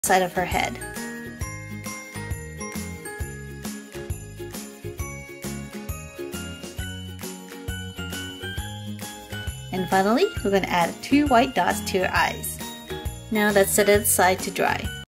side of her head. And finally, we're going to add 2 white dots to her eyes. Now let's set it aside to dry.